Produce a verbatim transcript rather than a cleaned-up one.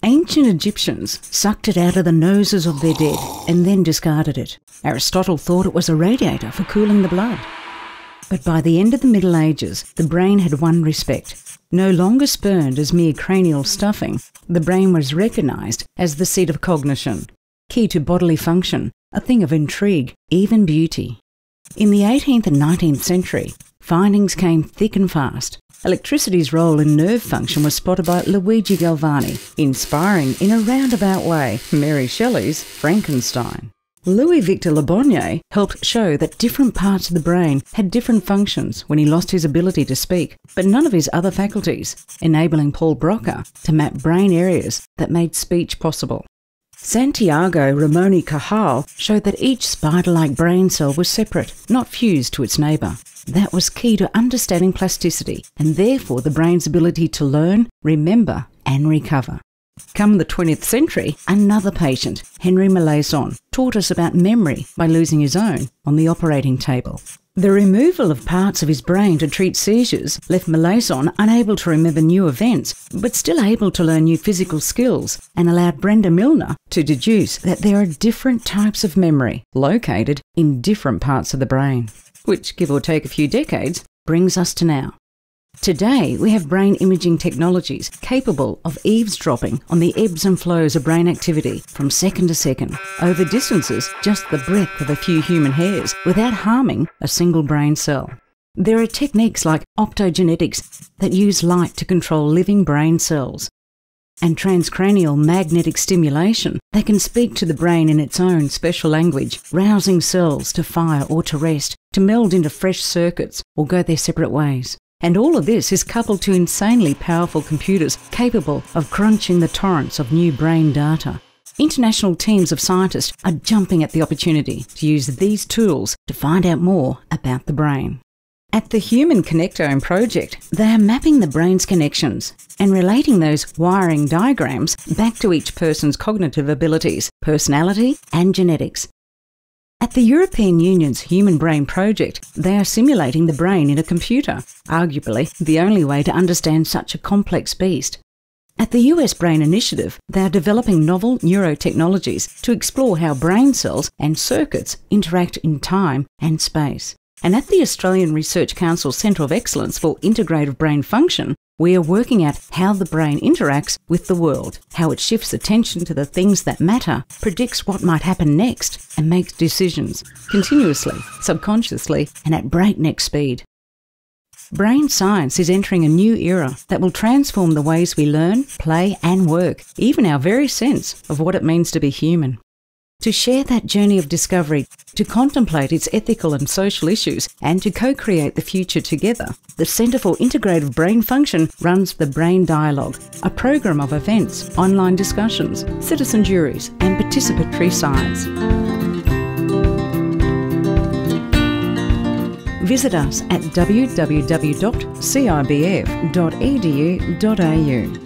Ancient Egyptians sucked it out of the noses of their dead and then discarded it. Aristotle thought it was a radiator for cooling the blood. But by the end of the Middle Ages, the brain had won respect. No longer spurned as mere cranial stuffing, the brain was recognised as the seat of cognition, key to bodily function, a thing of intrigue, even beauty. In the eighteenth and nineteenth century, findings came thick and fast. Electricity's role in nerve function was spotted by Luigi Galvani, inspiring in a roundabout way Mary Shelley's Frankenstein. Louis Victor Leborgne helped show that different parts of the brain had different functions when he lost his ability to speak, but none of his other faculties, enabling Paul Broca to map brain areas that made speech possible. Santiago Ramon y Cajal showed that each spider-like brain cell was separate, not fused to its neighbour. That was key to understanding plasticity, and therefore the brain's ability to learn, remember, and recover. Come the twentieth century, another patient, Henry Molaison, taught us about memory by losing his own on the operating table. The removal of parts of his brain to treat seizures left Molaison unable to remember new events, but still able to learn new physical skills, and allowed Brenda Milner to deduce that there are different types of memory located in different parts of the brain, which, give or take a few decades, brings us to now. Today, we have brain imaging technologies capable of eavesdropping on the ebbs and flows of brain activity from second to second, over distances just the breadth of a few human hairs, without harming a single brain cell. There are techniques like optogenetics that use light to control living brain cells, and transcranial magnetic stimulation that can speak to the brain in its own special language, rousing cells to fire or to rest, to meld into fresh circuits or go their separate ways. And all of this is coupled to insanely powerful computers capable of crunching the torrents of new brain data. International teams of scientists are jumping at the opportunity to use these tools to find out more about the brain. At the Human Connectome Project, they are mapping the brain's connections and relating those wiring diagrams back to each person's cognitive abilities, personality, and genetics. At the European Union's Human Brain Project, they are simulating the brain in a computer, arguably the only way to understand such a complex beast. At the U S Brain Initiative, they are developing novel neurotechnologies to explore how brain cells and circuits interact in time and space. And at the Australian Research Council Centre of Excellence for Integrative Brain Function, we are working out how the brain interacts with the world, how it shifts attention to the things that matter, predicts what might happen next, and makes decisions, continuously, subconsciously, and at breakneck speed. Brain science is entering a new era that will transform the ways we learn, play, and work, even our very sense of what it means to be human. To share that journey of discovery, to contemplate its ethical and social issues, and to co-create the future together, the Centre for Integrative Brain Function runs the Brain Dialogue, a program of events, online discussions, citizen juries, and participatory science. Visit us at w w w dot c i b f dot e d u dot a u.